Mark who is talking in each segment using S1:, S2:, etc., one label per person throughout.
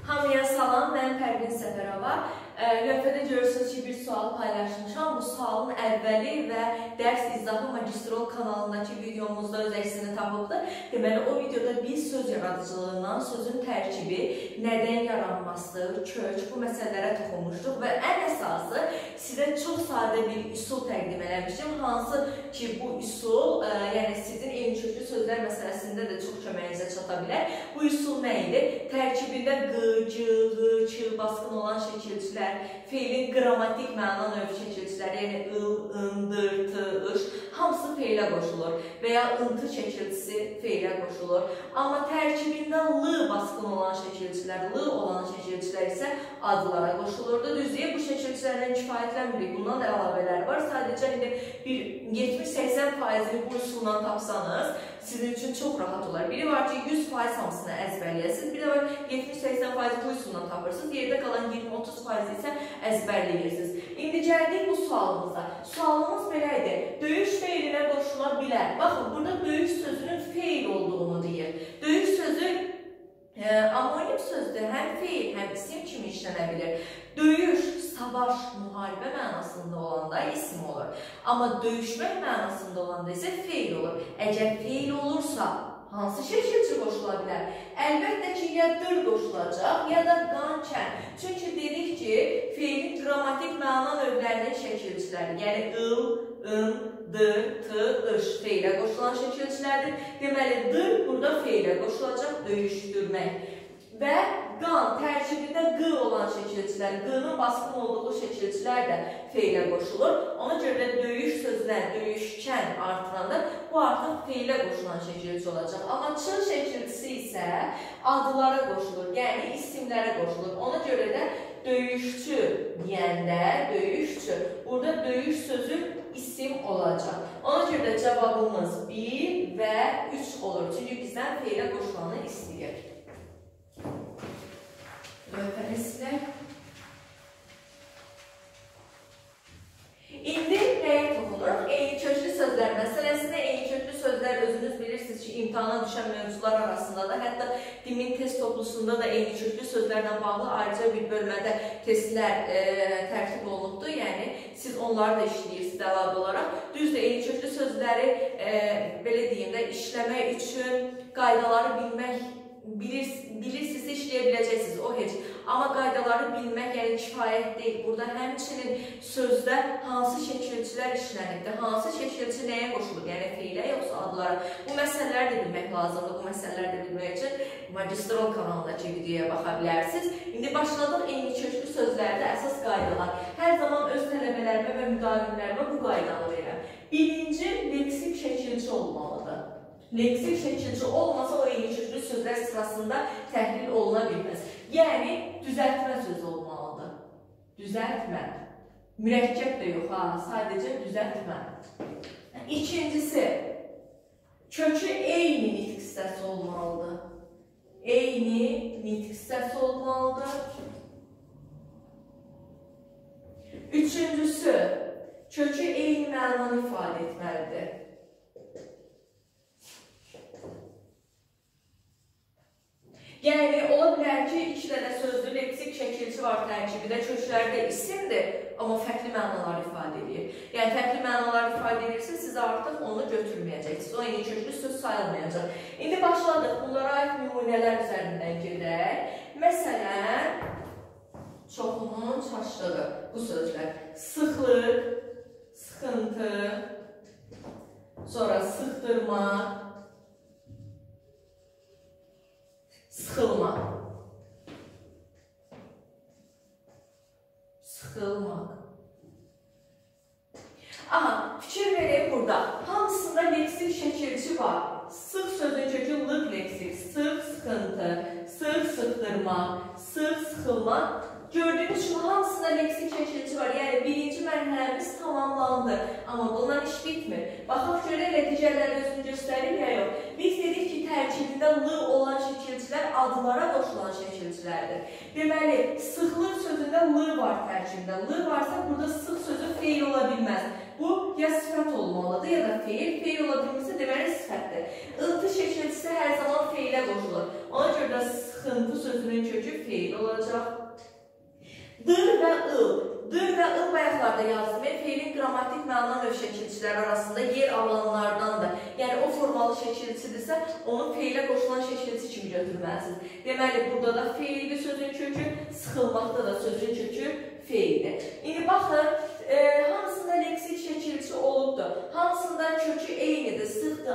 S1: Hamıya salam, mən Pərvin Səfərova. Lövhədə görürsünüz ki, bir sual paylaşmışam. Bu sualın əvvəli və dərs izahı magistrol kanalındakı videomuzda öz əksini tapıbdır. Deməli, o videoda biz söz yaradıcılığından, sözün tərkibi, nədən yaranması, kök, bu məsələlərə toxunmuşduq və ən əsası sizə çox sadə bir üsul təqdim eləmişdim. Hansı ki, bu üsul, yəni sizin eyni köklü sözlər məsələsində də çox köməyinizə çata bilər. Bu üsul nə idi? Tərkibində q, c, ğ, ç baskın olan şəkilçilər, feilin qrammatik məna növ şəkilçiləri, yəni ıl, ındır, t, ış, hamısı feilə qoşulur və ya ıntı şəkilçisi feilə qoşulur. Amma tərkibində l baskın olan şəkilçilər, l olan şəkilçilər isə adlara qoşulurdu. Düzdür, bu şəkilçilərdən kifayətlənmirik. Bundan da əlavələr var. Sadəcə indi bir 70-80%-ni bu üsulla tapsanız, sizin üçün çox rahat olar. Biri var ki, 100% hamısını əzbərləyəsiniz. Bir də var 70-80% bu üsulla tapırsınız. Yerdə qalan 20-30% isə əzbərləyirsiniz. İndi gəldik bu sualımıza. Sualımız belə idi. Döyüş feilinə qoşula bilər. Baxın, burada döyüş sözünün feil olduğunu deyir. Döyüş sözü amonim sözdür. Həm feil, həm isim kimi işlənə bilir. Döyüş, savaş, müharibə mənasında olanda isim olur. Amma döyüşmək mənasında olanda isə feil olur. Əgər feil olursa, hansı şəkilçi qoşula bilər? Əlbəttə ki, ya dır qoşulacaq, ya da qan, kən. Çünki dedik ki, feilin qrammatik məna növlərinin şəkilçiləri, yəni ıl, ın, dır, t, ış feilə qoşulan şəkilçilərdir. Deməli, dır burada feilə qoşulacaq, döyüşdürmək. Və qan, tərkibində q olan şəkilçilər, q'nın baskın olduğu şəkilçilər də feilə qoşulur. Ona görə də döyüş sözünə döyüşkən artıranda bu artıq feilə qoşulan şəkilçi olacaq. Amma ç şəkilçisi isə adlara qoşulur, yəni isimlərə qoşulur. Ona görə də döyüşçü deyəndə döyüşçü, burada döyüş sözü isim olacaq. Ona görə də cavabımız 1 və 3 olur. Çünki bizdən feilə qoşulanı istəyir. Lövhəmizlə. İndi nəyə toxunuruq? Eyni köklü sözlər məsələsində. Eyni köklü sözlər özünüz bilirsiniz ki, imtahana düşən mövzular arasında da, hətta Dimin test toplusunda da eyni köklü sözlərlə bağlı ayrıca bir bölmədə testlər tərtib olunubdur. Yəni, siz onları da işləyirsiniz əlavə olaraq. Düzdür, eyni köklü sözləri belə deyim də, işləmək üçün qaydaları bilmək, bilirsiniz, işləyə biləcəksiniz, o heç. Amma qaydaları bilmək, yəni kifayət deyil. Burada həmçinin sözdə hansı şəkilçilər işlənibdir, hansı şəkilçi nəyə qoşulur, yəni feilə yoxsa adlara. Bu məsələləri də bilmək lazımdır. Bu məsələləri də bilmək üçün magistrol kanalındakı videoya baxa bilərsiniz. İndi başladıq eyni köklü sözlərdə əsas qaydalar. Hər zaman öz tələbələrimə və müdavimlərimə bu qaydanı verirəm. Birinci, leksik şəkilçi olmalıdır. Leksik şəkilçi olmasa o eyni köklü sözlər sırasında təhlil oluna bilməz. Yəni, düzəltmə sözü olmalıdır. Düzəltmə. Mürəkkəb də yox, sadəcə düzəltmə. İkincisi, kökü eyni nitq hissəsi olmalıdır. Eyni nitq hissəsi olmalıdır. Üçüncüsü, kökü eyni mənanı ifadə etməlidir. Yəni, ola bilər ki, iki dənə sözlü leksik şəkilçi var tərkibində, köklərdə isimdir, amma fərqli mənalar ifadə edir. Yəni, fərqli mənalar ifadə edirsə, siz artıq onu götürməyəcəksiniz. O eyni köklü söz sayılmayacaq. İndi başladıq. Bunlara aid nümunələr üzərindən gedək. Məsələn, çoxunun çaşdığı bu sözlər. Sıxlıq, sıxıntı, sonra sıxdırmaq, sıxılmaq. Sıxılmaq. Aha, fikir vereyim burada. Hamısında leksik şəkilçi var. Sıx sözün kökü lıq leksik. Sıx, sıxıntı, sıx, sıxdırmaq, sıx, sıxılmaq. Gördüyünüz kimi hamısında leksik şəkilçi var. Yəni, birinci mərhələmiz tamamlandı. Amma bundan iş bitmir. Baxaq görək, nəticələr özünü göstərir ya yox. Biz dedik ki, tərkibində l olan şəkilçilər adlara qoşulan şəkilçilərdir. Deməli, sıxlıq sözündə l var tərkibində. L varsa, burada sıx sözü feil ola bilməz. Bu, ya sifət olmalıdır, ya da feil. Feil ola bilmirsə, deməli sifətdir. Iltı şəkilçisi hər zaman feilə qoşulur. Ona görə də sıx sıxıntı sözünün kökü feil olacaq. Dır və ıl. Dır və ıl bayaqlarda yazdım. Feilin qrammatik məna növ şəkilçilər arasında yer alanlardandır. Yəni, o formalı şəkilçidirsə, onu feilə qoşulan şəkilçi kimi götürməlisiniz. Deməli, burada da feildir sözün kökü, sıxılmaqda da sözün kökü feildir. İndi baxın, hamısında leksik şəkilçi olubdur. Hamısında kökü eynidir, sıxdır,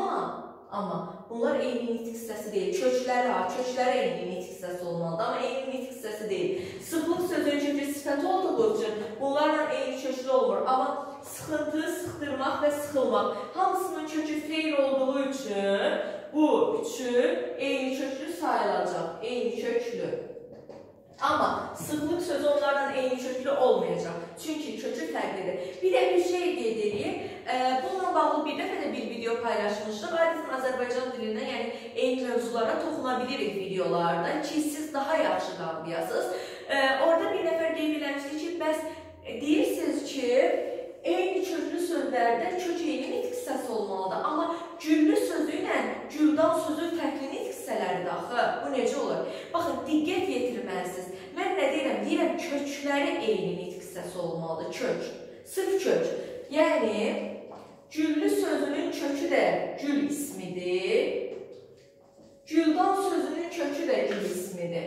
S1: amma bunlar eyni nitik hissəsi deyil. Kökləri eyni nitik hissəsi olmalıdır, amma eyni nitik hissəsi deyil. Sıxlıq sözün kökü sifəti olduğu üçün bunlarla eyni köklü olmur. Amma sıxıntı, sıxdırmaq və sıxılmaq hamısının kökü feil olduğu üçün bu üçü eyni köklü sayılacaq. Eyni köklü. Amma sıxlıq sözü onlardan eyni köklü olmayacaq. Çünki kökü fərqlidir. Bir də bir şey qeyd edeyim. Bununla bağlı bir dəfə də bir video paylaşmışdıq. Adətən Azərbaycan dilindən, yəni eyni mövzulara toxuna bilirik videolarda ki, siz daha yaxşı qavrayasınız. Orada bir nəfər qeyd eləmişdi ki, bəs deyirsiniz ki, eyni köklü sözlərdə kök eyni nitik hissəsi olmalıdır. Amma güllü sözü ilə güldan sözü fərqli nitik hissələridir axı. Bu necə olur? Baxın, diqqət yetirməlisiniz. Mən nə deyirəm? Deyirəm, kökləri eyni nitik hissəsi olmalıdır. Kök. Sırf kök. Yəni, güllü sözünün kökü də gül ismidir. Güldan sözünün kökü də gül ismidir.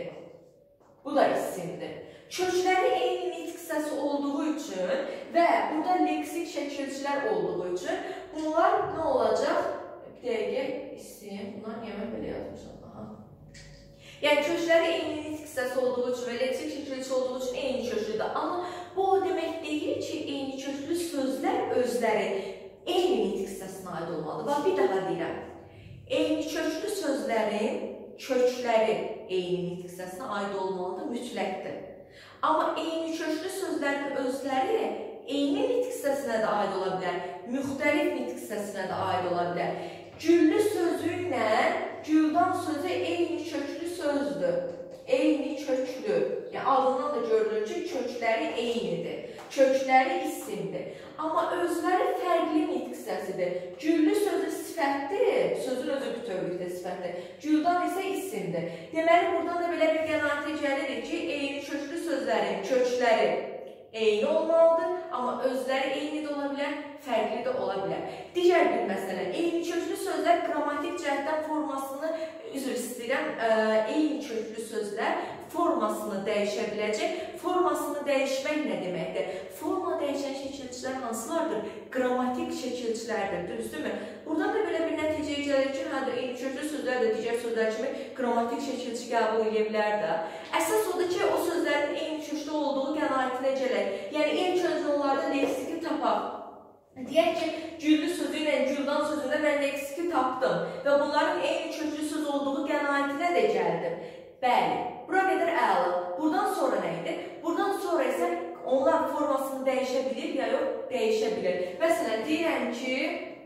S1: Bu da isimdir. Kökləri eyni nitik hissəsi olduğu üçün və burada leksik şəkilçilər olduğu üçün bunlar nə olacaq? Bir dəqiqə isim. Bunlar niyə mən belə yazmışam? Yəni, kökləri eyni nitik hissəsi olduğu üçün və leksik şəkilçi olduğu üçün eyni köklüdür. Amma bu o demək deyil ki, eyni köklü sözlər özləri eyni nitik hissəsinə aid olmalıdır. Bax, bir daha deyirəm. Eyni köklü sözlərin kökləri eyni nitik hissəsinə aid olmalıdır, mütləqdir. Amma eyni köklü sözlərin özləri eyni nitik hissəsinə də aid ola bilər, müxtəlif nitik hissəsinə də aid ola bilər. Güllü sözü ilə güldan sözü eyni köklü sözdür. Eyni köklü. Yəni, adından da görülür ki, kökləri eynidir. Kökləri isimdir. Amma özləri fərqli nitik hissəsidir. Güllü sözü sifətdir, sözün özü bütövlükdə sifətdir. Güldan isə isimdir. Deməli, buradan da belə bir qənaətə gəlirik ki, eyni köklü sözlərin kökləri eyni olmalıdır, amma özləri eyni də ola bilər, fərqli də ola bilər. Digər bir məsələ, eyni köklü sözlər qrammatik cəhətdən formasını, üzr istəyirəm, eyni köklü sözlər formasını dəyişə biləcək. Formasını dəyişmək nə deməkdir? Forma dəyişən şəkilçilər hansılardır? Qrammatik şəkilçilərdir, düzdürmü? Buradan da belə bir nəticəyə gəlir ki, hədir, eyni köklü sözlər də digər sözlər kimi qrammatik şəkilçi qəbul edə bilər də. Əsas odur ki, o sözlərin eyni köklü olduğu qənaətinə gələk. Yəni, ilk öncə onlarda leksiki tapaq. Deyək ki, güllü sözü ilə güldan sözündə mən leksiki tapdım və bunların eyni köklü söz olduğu qənaətinə də gəldim. Bəli, bura qədər əla. Buradan sonra nə idi? Buradan sonra isə onlar formasını dəyişə bilir ya yox, dəyişə bilir. Məsələn, deyirəm ki,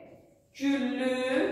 S1: güllü,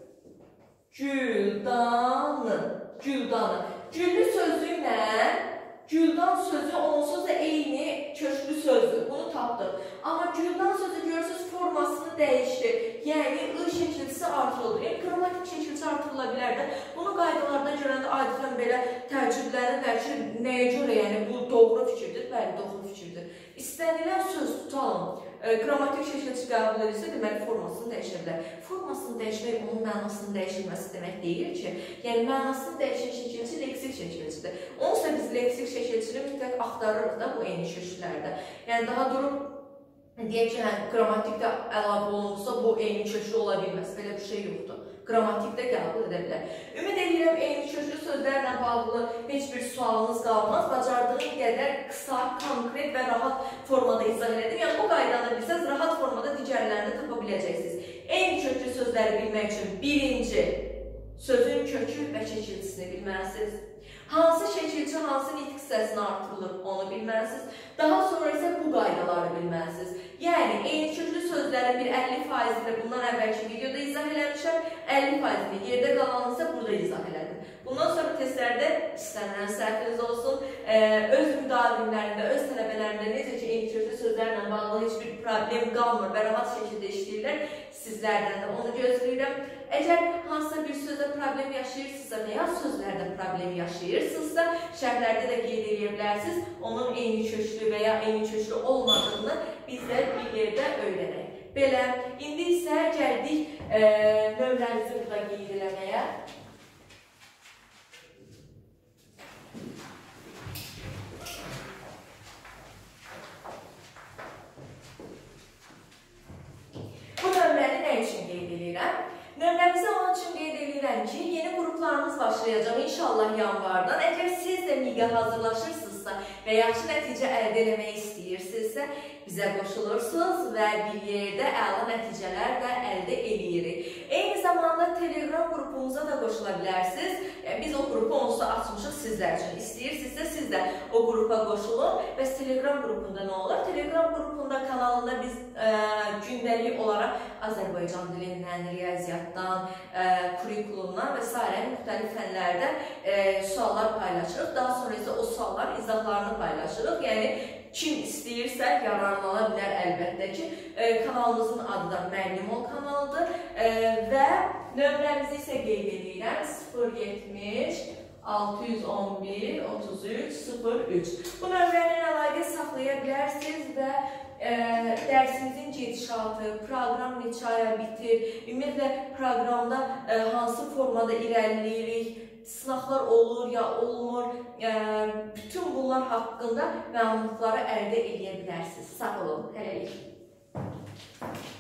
S1: güldanı. Güllü sözü ilə güldan sözü onsuz da eyni köklü sözdür. Bunu tapdım. Amma güldan sözü görürsünüz formasını dəyişdi. Yəni, ı şəkilçisi artırıldı. Yəni, qrammatik şəkilçisi artırıla bilər də. Bunu qaydalarda görəndə adətən belə təəccüblənirlər ki, nəyə görə, yəni bu doğru fikirdir? Bəli, doğru fikirdir. İstənilən söz tutalım. Qrammatik şəkilçi qəbul edirsə, deməli, formasını dəyişə bilər. Formasını dəyişmək, onun mənasının dəyişilməsi demək deyil ki, yəni mənasını dəyişən şəkilçi leksik şəkilçidir. Onsa biz leksik şəkilçini mütləq axtarırıq da bu eyni köklərdə. Yəni, daha durub, deyək ki, qrammatikdə əlavə olunursa, bu eyni köklü ola bilməz. Belə bir şey yoxdur. Qrammatikdə qəbul edə bilər. Ümid edirəm, eyni köklü sözlərlə bağlı heç bir sualınız qalmaz. Bacardığım qədər qısa, konkret və rahat formada izah edim. Yəni, bu qaydanı bilsəz, rahat formada digərlərini tapa biləcəksiniz. Eyni köklü sözləri bilmək üçün birinci, sözün kökü və şəkilçisini bilməlisiniz. Hansı şəkilçi, hansı nitik hissəsini artırılır, onu bilməlisiniz. Daha sonra isə bu qaydaları bilməlisiniz. Yəni, eyni köklü sözlərin bir 50%-ni bundan əvvəlki videoda izah eləmişəm, 50%-ni yerdə qalanı isə burada izah elədim. Bundan sonra testlərdə istənilən səhviniz olsun, öz müdavimlərində, öz tələbələrində necə ki, eyni köklü sözlərlə bağlı heç bir problem qalmır və rahat şəkildə işləyirlər, Sizlərdən də onu gözləyirəm. Əgər hansısa bir sözdə problem yaşayırsınızsa və ya sözlərdə problem yaşayırsınızsa, şərhlərdə də qeyd edə bilərsiniz. Onun eyni köklü və ya eyni köklü olmadığını bizlər bir yerdə öyrənək. Belə, indi isə gəldik nömrəmizi burada qeyd eləməyə. Bu nömrəni nə üçün qeyd edirəm? Nömrəmizi onun üçün qeyd edirəm ki, yeni qruplarımız başlayacaq inşallah yanvardan. Əgər siz də MİQ-ə hazırlaşırsınızsa və yaxşı nəticə əldə etmək istəyirsinizsə, bizə qoşulursunuz və bir yerdə əla nəticələr də əldə edirik. Eyni zamanda Telegram qrupumuza da qoşula bilərsiniz. Biz o qrupu onsuz da açmışıq sizlər üçün. İstəyirsinizsə siz də o qrupa qoşulun. Bəs Telegram qrupunda nə olur? Telegram qrupunda kanalında biz gündəlik olaraq Azərbaycan dilindən, riyaziyyatdan, kurikulumdan və s. müxtəlif fənlərdən suallar paylaşırıq. Daha sonra isə o sualların izahlarını paylaşırıq. Yəni, kim istəyirsə yararlana bilər əlbəttə ki. Kanalımızın adı da Müəllim Ol kanalıdır və nömrəmizi isə qeyd edirəm 070 611 33 03. Bu nömrəni əlaqə saxlaya bilərsiniz və dərsimizin gedişatı, proqram neçə aya bitir, ümumiyyətlə proqramda hansı formada irəliləyirik, sınaqlar olur ya olmur, bütün bunlar haqqında məlumatları əldə edə bilərsiniz. Sağ olun, hələlik.